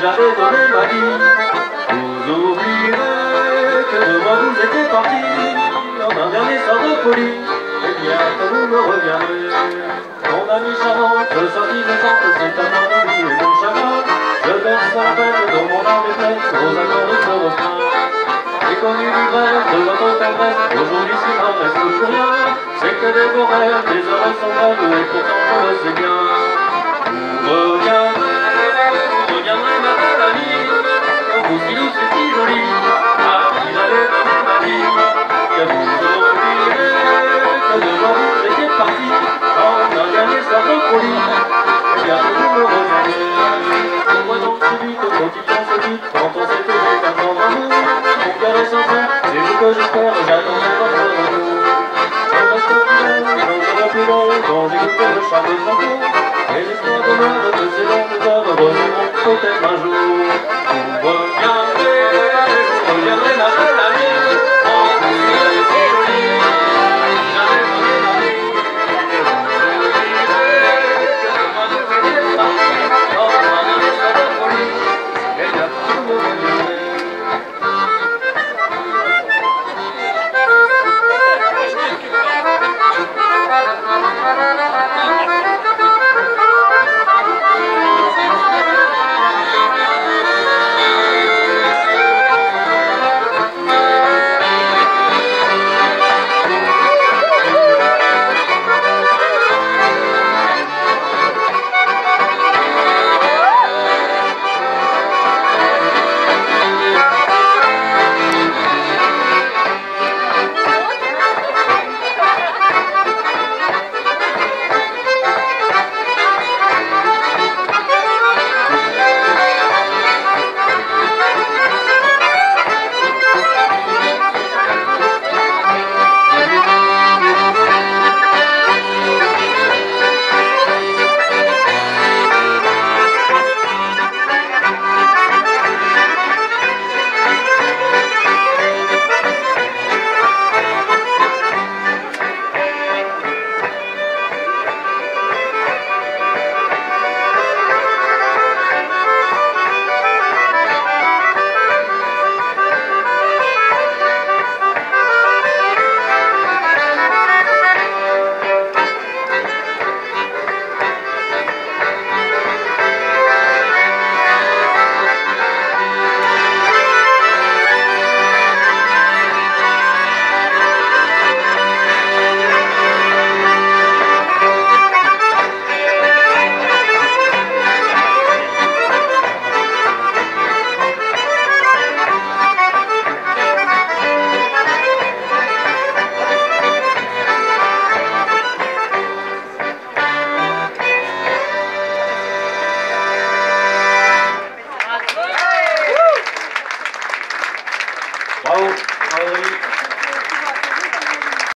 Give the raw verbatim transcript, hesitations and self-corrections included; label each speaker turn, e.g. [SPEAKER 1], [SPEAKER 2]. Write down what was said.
[SPEAKER 1] j'avais donné ma vie. Vous oublierez que de moi vous étiez parti en un dernier soir de folie. Et bien que vous me reviendrez, mon ami charmant, je sortis de temps, c'est à moi d'oublier mon chagrin. Je verse la peine dont mon âme est pleine aux accords de ce refrain. J'ai connu l'ivresse de votre tendresse, aujourd'hui s'il n'en reste plus rien, c'est que des beaux rêves, des heures sont brèves, et pourtant je le sais bien. Vous reviendrez, vous reviendrez ma belle amie, vous si douce et si jolie, à qui j'avais donné ma vie. Que vous oublierez que de moi vous étiez parti en un dernier soir de folie. Et bien que vous me reviendrez, pourquoi donc si vite faut-il qu'on se quitte quand on s'est aimé d'un grand amour? Mon cœur est sincère, c'est vous que j'espère, j'attendrai votre retour. Je reste fidèle, j'en serai plus belle quand j'écouterai le chant de son tour. Et l'espoir demeure que ces longues heures reviendront peut-être un jour.